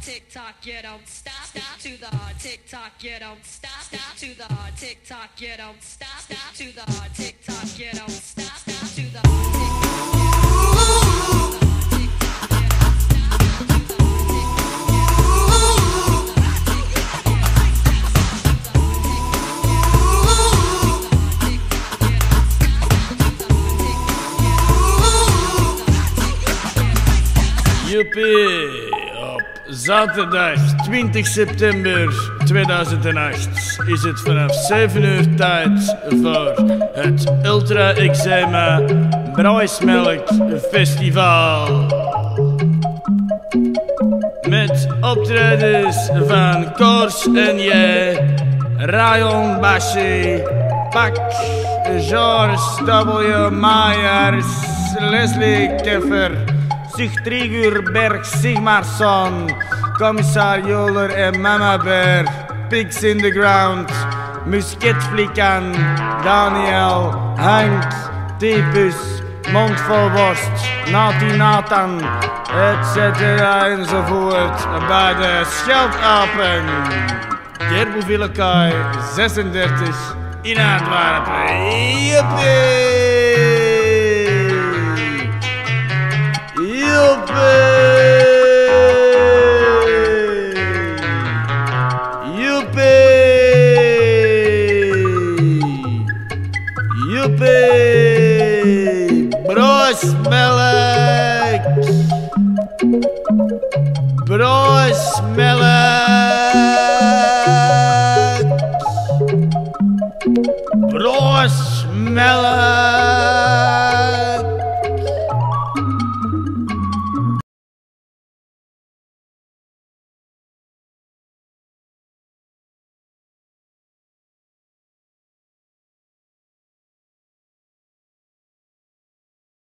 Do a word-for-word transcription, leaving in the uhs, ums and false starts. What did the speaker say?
tick tock, you don't stop. Stop to the hard tick tock, you don't stop. Stop to the hard tick tock, you don't stop. Stop to the hard tick tock, you don't stop. Stop to the hard tick tock. Joepie! Op zaterdag twintig september tweeduizend acht is het vanaf zeven uur tijd voor het Ultra Eczema Bruismelk Festival. Met optredens van Kors en J, Rayon Bashi, Pak, George W. Myers, Leslie Keffer, Sigtryggur Berg Sigmarsson, Commissar Joler en Mama Bear, Pigs in the Ground, Musketflickan, Daniel, Hank, Typus, Mondvol Worst, Nati Nathan, et cetera enzovoort bij de Scheldapen. Gerboevillekaai zesendertig in Antwerpen. Joepie! Joepie! Bruismelk! Bruismelk!